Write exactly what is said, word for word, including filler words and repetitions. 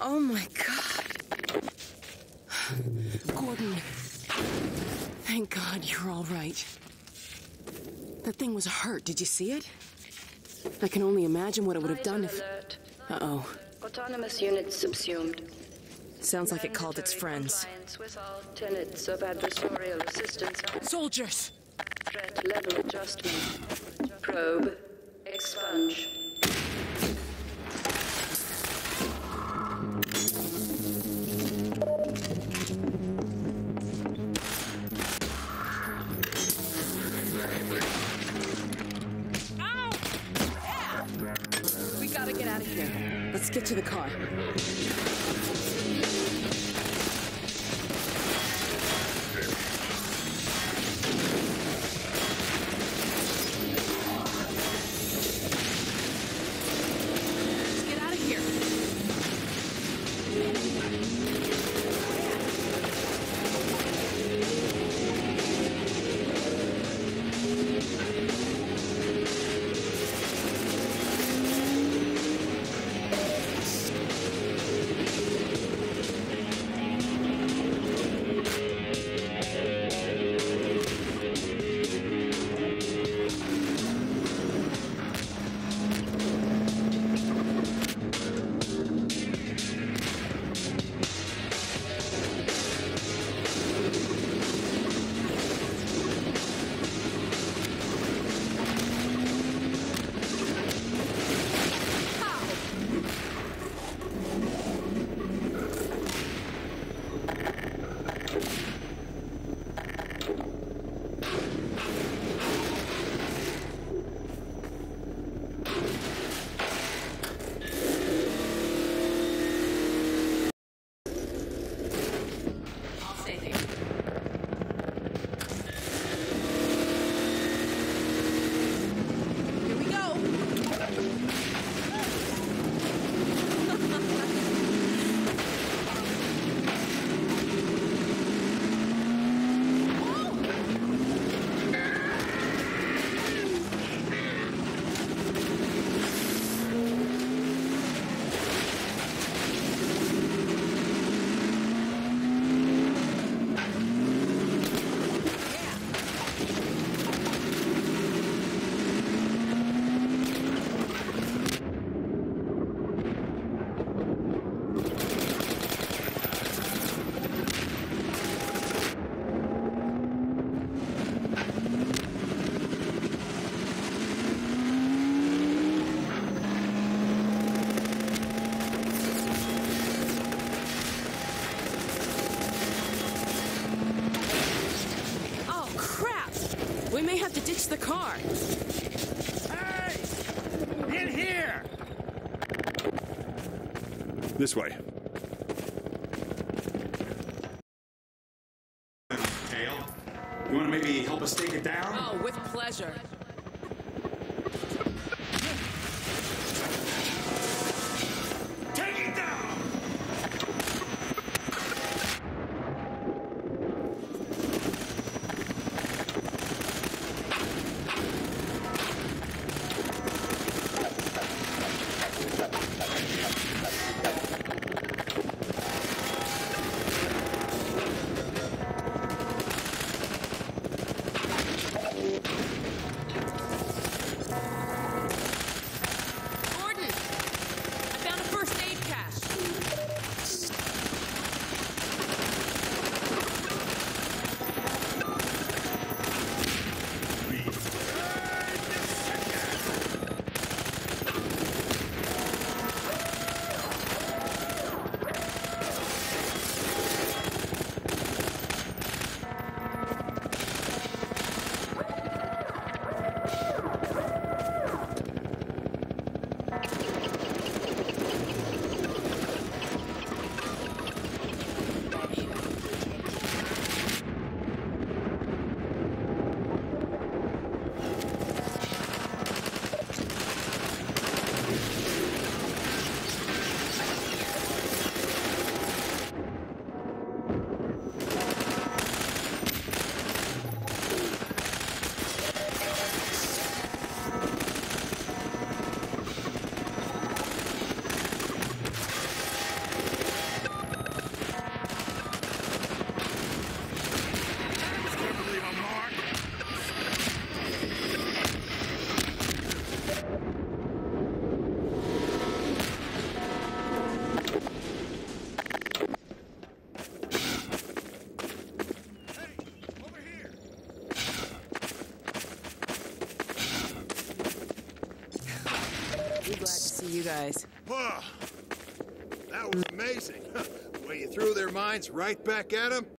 Oh my God. Gordon. Thank God you're all right. That thing was hurt. Did you see it? I can only imagine what it would have done if... Alert. Uh-oh. Autonomous units subsumed. Sounds like it called its friends. Compliance with all tenets of adversarial resistance. Soldiers! Threat level adjustment. Probe. Expunge. Ow! Yeah! We gotta get out of here. Let's get to the car. We may have to ditch the car. Hey! In here! This way. Tail, you want to maybe help us take it down? Oh, with pleasure. Take it down! you guys? Whoa. That was amazing. The way you threw their minds right back at them.